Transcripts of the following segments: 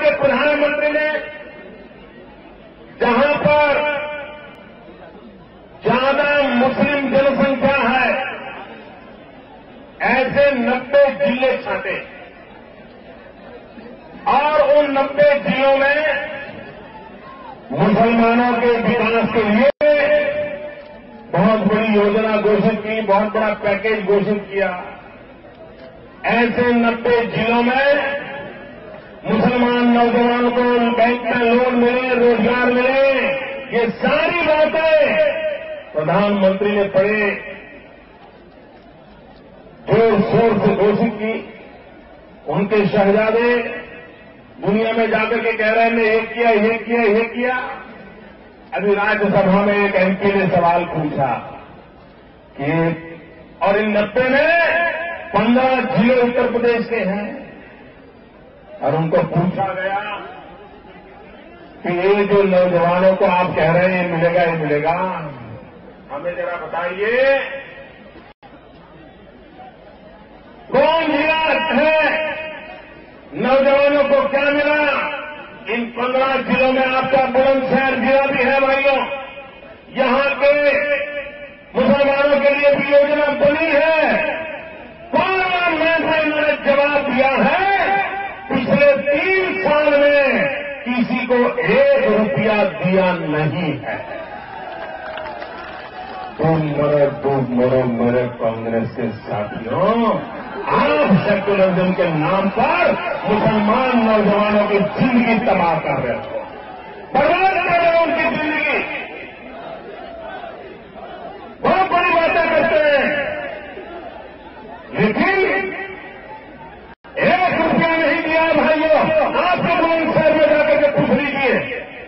के प्रधानमंत्री ने जहां पर ज्यादा मुस्लिम जनसंख्या है ऐसे 90 जिले छाटे और उन 90 जिलों में मुसलमानों के विकास के लिए बहुत बड़ी योजना घोषित की, बहुत बड़ा पैकेज घोषित किया। ऐसे 90 जिलों में मुसलमान नौजवानों को बैंक में लोन मिले, रोजगार मिले, ये सारी बातें प्रधानमंत्री ने बड़े जोर शोर से घोषित की। उनके शहजादे दुनिया में जाकर के कह रहे हैं ये किया, ये किया, ये किया। अभी राज्यसभा में एक एमपी ने सवाल पूछा कि और इन 90 में 15 जिले उत्तर प्रदेश के हैं और उनको पूछा गया कि ये जो नौजवानों को आप कह रहे हैं ये मिलेगा, ये मिलेगा, हमें जरा बताइए कौन जिला है, नौजवानों को क्या मिला? इन 15 जिलों में आपका बुलंदशहर जिला भी है भाइयों। यहां के मुसलमानों के लिए भी योजना बनी है। पार्लियामेंट ने जवाब दिया है पिछले 3 साल में किसी को 1 रुपया दिया नहीं है। डूब मरो मेरे कांग्रेस के साथियों, आप सेक्युलरिज्म के नाम पर मुसलमान नौजवानों की जिंदगी तबाह कर रहे हो, बर्बाद कर रहे हो उनकी जिंदगी। बहुत बड़ी बातें करते हैं, लेकिन 1 रुपया नहीं दिया भाइयों। आपके बुलंदशहर में जाकर के पूछ लीजिए।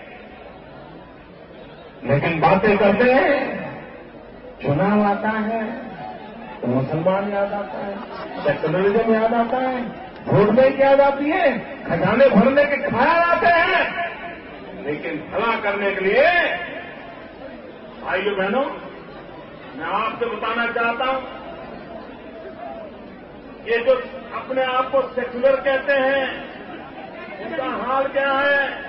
लेकिन बातें करते हैं, चुनाव आता है तो मुसलमान याद आता है, सेक्युलरिज्म याद आता है, वोट बैंक याद आती है, खजाने भरने के ख्याल आते हैं। लेकिन भला करने के लिए भाइयों बहनों, मैं आपसे बताना चाहता हूं, ये जो अपने आप को सेक्युलर कहते हैं उनका हाल क्या है?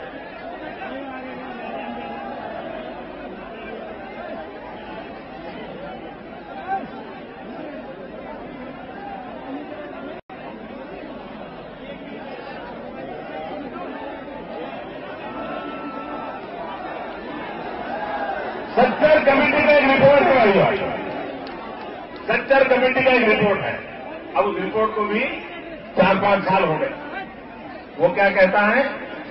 सच्चर कमेटी का एक रिपोर्ट है, सच्चर कमेटी का एक रिपोर्ट है। अब उस रिपोर्ट को भी 4-5 साल हो गए। वो क्या कहता है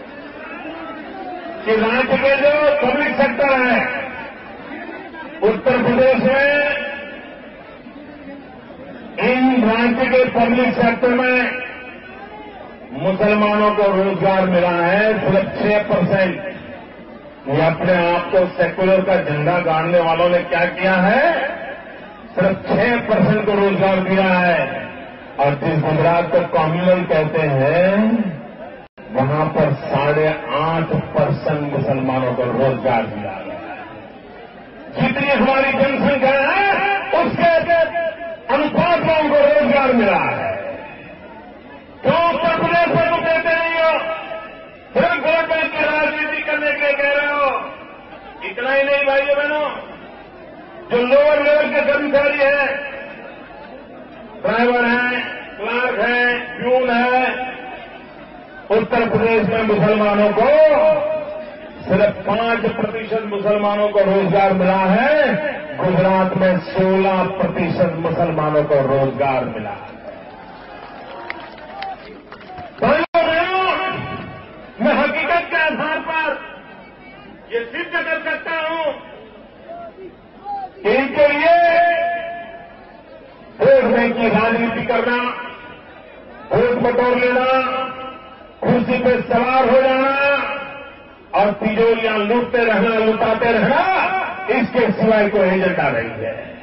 कि राज्य के जो पब्लिक सेक्टर है उत्तर प्रदेश में, इन राज्य के पब्लिक सेक्टर में मुसलमानों को रोजगार मिला है सिर्फ 6%। ये अपने आप को सेक्युलर का झंडा गाड़ने वालों ने क्या किया है? सिर्फ 6% को रोजगार दिया है। और जिस गुजरात को कम्युनल कहते हैं वहां पर 8.5% मुसलमानों को रोजगार दिया गया है। जितनी हमारी जनसंख्या है उसके अनुपात में उनको रोजगार मिला है। क्यों उत्तर प्रदेश में तुम देते नहीं हो? सिर्फ वोट बैंक की राजनीति करने के लिए कह रहे हो। इतना ही नहीं भाइयों बहनों, जो लोअर लेवल के कर्मचारी हैं, ड्राइवर हैं, क्लर्क हैं, प्यून है, उत्तर प्रदेश में मुसलमानों को सिर्फ 5% मुसलमानों को रोजगार मिला है। गुजरात में 16% मुसलमानों को रोजगार मिला है। भाइयों बहनों, मैं हकीकत के आधार पर ये सिद्ध कर सकता हूं कि इनके लिए वोट बैंक की राजनीति करना, वोट बटोर लेना, कुर्सी पे सवार हो जाना और तिजोरियां लूटते रहना, लुटाते रहना, इसके सिवाय कोई एजेंडा नहीं है।